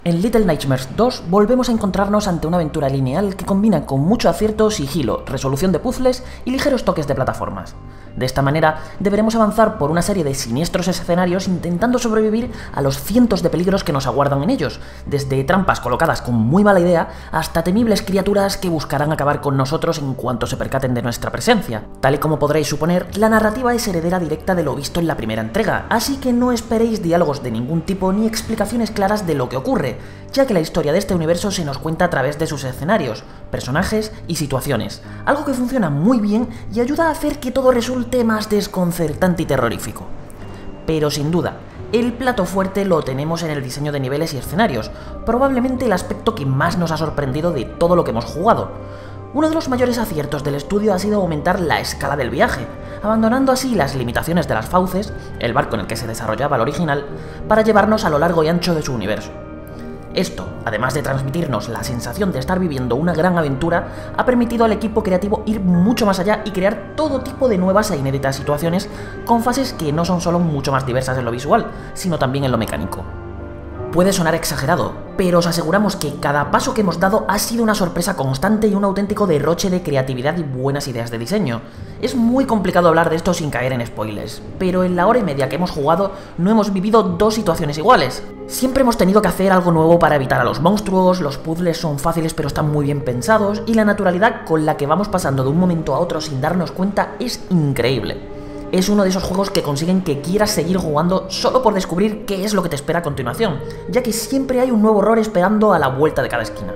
En Little Nightmares 2 volvemos a encontrarnos ante una aventura lineal que combina con mucho acierto, sigilo, resolución de puzzles y ligeros toques de plataformas. De esta manera, deberemos avanzar por una serie de siniestros escenarios intentando sobrevivir a los cientos de peligros que nos aguardan en ellos, desde trampas colocadas con muy mala idea hasta temibles criaturas que buscarán acabar con nosotros en cuanto se percaten de nuestra presencia. Tal y como podréis suponer, la narrativa es heredera directa de lo visto en la primera entrega, así que no esperéis diálogos de ningún tipo ni explicaciones claras de lo que ocurre, ya que la historia de este universo se nos cuenta a través de sus escenarios, personajes y situaciones, algo que funciona muy bien y ayuda a hacer que todo resulte más desconcertante y terrorífico. Pero sin duda, el plato fuerte lo tenemos en el diseño de niveles y escenarios, probablemente el aspecto que más nos ha sorprendido de todo lo que hemos jugado. Uno de los mayores aciertos del estudio ha sido aumentar la escala del viaje, abandonando así las limitaciones de las fauces, el barco en el que se desarrollaba el original, para llevarnos a lo largo y ancho de su universo. Esto, además de transmitirnos la sensación de estar viviendo una gran aventura, ha permitido al equipo creativo ir mucho más allá y crear todo tipo de nuevas e inéditas situaciones con fases que no son solo mucho más diversas en lo visual, sino también en lo mecánico. Puede sonar exagerado, pero os aseguramos que cada paso que hemos dado ha sido una sorpresa constante y un auténtico derroche de creatividad y buenas ideas de diseño. Es muy complicado hablar de esto sin caer en spoilers, pero en la hora y media que hemos jugado no hemos vivido dos situaciones iguales. Siempre hemos tenido que hacer algo nuevo para evitar a los monstruos, los puzzles son fáciles pero están muy bien pensados y la naturalidad con la que vamos pasando de un momento a otro sin darnos cuenta es increíble. Es uno de esos juegos que consiguen que quieras seguir jugando solo por descubrir qué es lo que te espera a continuación, ya que siempre hay un nuevo horror esperando a la vuelta de cada esquina.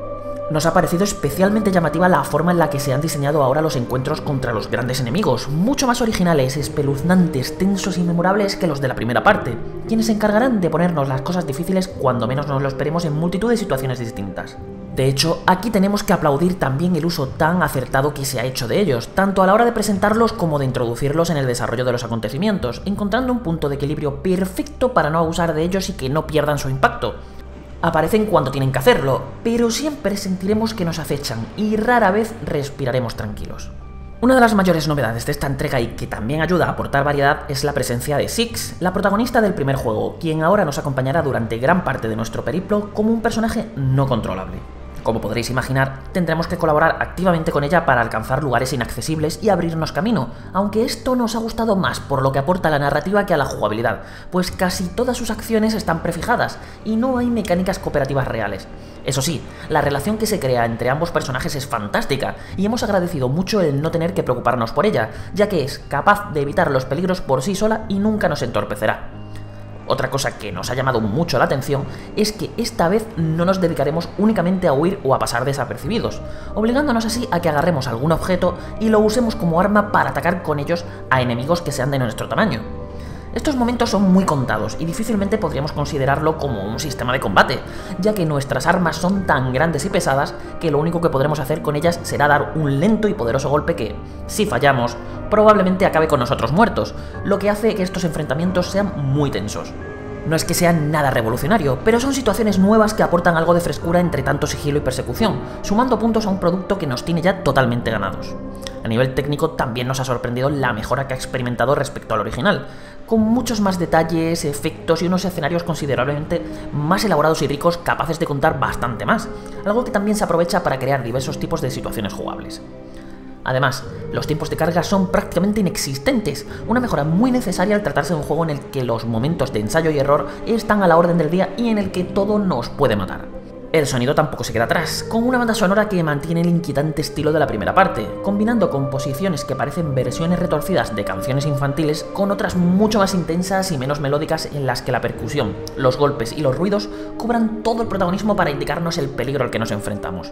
Nos ha parecido especialmente llamativa la forma en la que se han diseñado ahora los encuentros contra los grandes enemigos, mucho más originales, espeluznantes, tensos y memorables que los de la primera parte, quienes se encargarán de ponernos las cosas difíciles cuando menos nos lo esperemos en multitud de situaciones distintas. De hecho, aquí tenemos que aplaudir también el uso tan acertado que se ha hecho de ellos, tanto a la hora de presentarlos como de introducirlos en el desarrollo de los acontecimientos, encontrando un punto de equilibrio perfecto para no abusar de ellos y que no pierdan su impacto. Aparecen cuando tienen que hacerlo, pero siempre sentiremos que nos acechan y rara vez respiraremos tranquilos. Una de las mayores novedades de esta entrega y que también ayuda a aportar variedad es la presencia de Six, la protagonista del primer juego, quien ahora nos acompañará durante gran parte de nuestro periplo como un personaje no controlable. Como podréis imaginar, tendremos que colaborar activamente con ella para alcanzar lugares inaccesibles y abrirnos camino, aunque esto nos ha gustado más por lo que aporta a la narrativa que a la jugabilidad, pues casi todas sus acciones están prefijadas y no hay mecánicas cooperativas reales. Eso sí, la relación que se crea entre ambos personajes es fantástica y hemos agradecido mucho el no tener que preocuparnos por ella, ya que es capaz de evitar los peligros por sí sola y nunca nos entorpecerá. Otra cosa que nos ha llamado mucho la atención es que esta vez no nos dedicaremos únicamente a huir o a pasar desapercibidos, obligándonos así a que agarremos algún objeto y lo usemos como arma para atacar con ellos a enemigos que sean de nuestro tamaño. Estos momentos son muy contados y difícilmente podríamos considerarlo como un sistema de combate, ya que nuestras armas son tan grandes y pesadas que lo único que podremos hacer con ellas será dar un lento y poderoso golpe que, si fallamos, probablemente acabe con nosotros muertos, lo que hace que estos enfrentamientos sean muy tensos. No es que sean nada revolucionario, pero son situaciones nuevas que aportan algo de frescura entre tanto sigilo y persecución, sumando puntos a un producto que nos tiene ya totalmente ganados. A nivel técnico también nos ha sorprendido la mejora que ha experimentado respecto al original, con muchos más detalles, efectos y unos escenarios considerablemente más elaborados y ricos capaces de contar bastante más, algo que también se aprovecha para crear diversos tipos de situaciones jugables. Además, los tiempos de carga son prácticamente inexistentes, una mejora muy necesaria al tratarse de un juego en el que los momentos de ensayo y error están a la orden del día y en el que todo nos puede matar. El sonido tampoco se queda atrás, con una banda sonora que mantiene el inquietante estilo de la primera parte, combinando composiciones que parecen versiones retorcidas de canciones infantiles con otras mucho más intensas y menos melódicas en las que la percusión, los golpes y los ruidos cobran todo el protagonismo para indicarnos el peligro al que nos enfrentamos.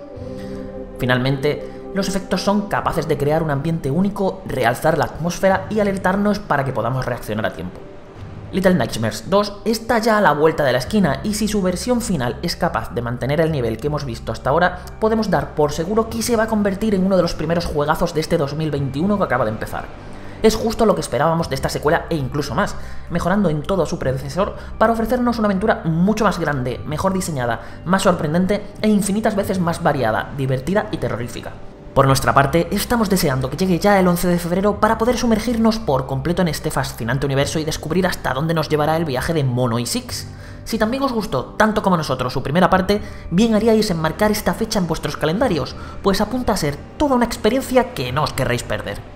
Finalmente, los efectos son capaces de crear un ambiente único, realzar la atmósfera y alertarnos para que podamos reaccionar a tiempo. Little Nightmares 2 está ya a la vuelta de la esquina y si su versión final es capaz de mantener el nivel que hemos visto hasta ahora, podemos dar por seguro que se va a convertir en uno de los primeros juegazos de este 2021 que acaba de empezar. Es justo lo que esperábamos de esta secuela e incluso más, mejorando en todo a su predecesor para ofrecernos una aventura mucho más grande, mejor diseñada, más sorprendente e infinitas veces más variada, divertida y terrorífica. Por nuestra parte, estamos deseando que llegue ya el 11 de febrero para poder sumergirnos por completo en este fascinante universo y descubrir hasta dónde nos llevará el viaje de Mono y Six. Si también os gustó tanto como a nosotros su primera parte, bien haríais en marcar esta fecha en vuestros calendarios, pues apunta a ser toda una experiencia que no os querréis perder.